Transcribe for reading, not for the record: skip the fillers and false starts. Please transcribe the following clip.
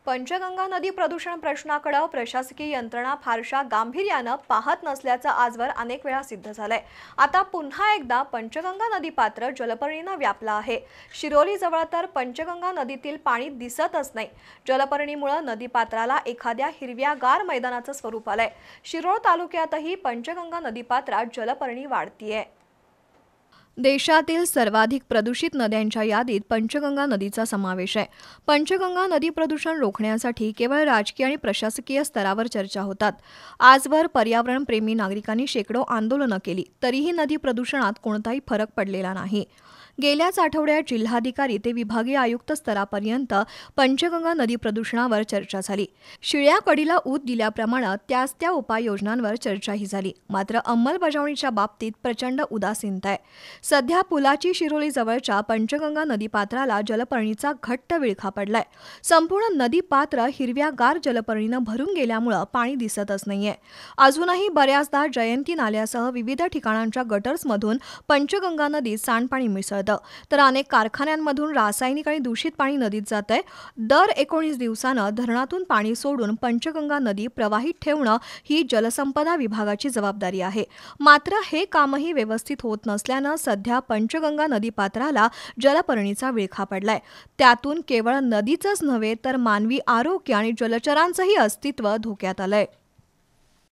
पंचगंगा नदी प्रदूषण प्रश्नाकडे प्रशासकीय यंत्रणा फारशा गांभीर्याने पाहत नसल्याचं आजवर अनेक वेळा सिद्ध झालंय। आता पुन्हा एकदा पंचगंगा नदी पात्र जलपर्णीने व्यापलं आहे। शिरोली जवळ तर पंचगंगा नदीतील पाणी दिसतच नाही। जलपर्णीमुळे नदी पात्राला एखाद्या हिरव्यागार मैदानाचं स्वरूप आलंय। शिरोळ तालुक्यातही पंचगंगा नदी पात्रात जलपर्णी वाढतीये। देशातील सर्वाधिक प्रदूषित नद्यांच्या यादीत पंचगंगा नदीचा समावेश आहे। पंचगंगा नदी प्रदूषण रोखण्यासाठी केवळ राजकीय आणि प्रशासकीय स्तरावर चर्चा होतात। आजवर पर्यावरणप्रेमी नागरिकांनी शेकडो आंदोलनं केली, तरीही नदी प्रदूषणात कोणताही फरक पडलेला नाही। गेल्याच आठवड्यात जिल्हाधिकारी ते विभागीय आयुक्त स्तरापर्यंत पंचगंगा नदी प्रदूषणावर चर्चा झाली। शिळ्या कडीला ऊत दिल्याप्रमाणे त्या उपाययोजनांवर चर्चाही झाली, मात्र अंमलबजावणीच्या बाबतीत प्रचंड उदासीनता आहे। सध्या पुलाची शिरोली जवळच्या पंचगंगा नदीपात्राला जलपर्णीचा घट्ट विळखा पडलाय। संपूर्ण नदीपात्र हिरव्यागार जलपर्णीनं भरून गेल्यामुळे पाणी दिसतच नाहीये। अजूनही बऱ्याचदा जयंती नाल्यासह विविध ठिकाणांच्या गटर्समधून पंचगंगा नदीत सांडपाणी मिसळतं, तर अनेक कारखान्यांमधून रासायनिक आणि दूषित पाणी नदीत जातंय। दर 19 दिवसांना धरणातून पाणी सोडून पंचगंगा नदी प्रवाहित ठेवणं ही जलसंपदा विभागाची जबाबदारी आहे। मात्र हे कामही व्यवस्थित होत नसल्यानं सध्या पंचगंगा नदीपात्राला जलपर्णीचा विळखा पडलाय। त्यातून केवळ नदीचंच नव्हे तर मानवी आरोग्य आणि जलचरांचंही अस्तित्व धोक्यात आलंय।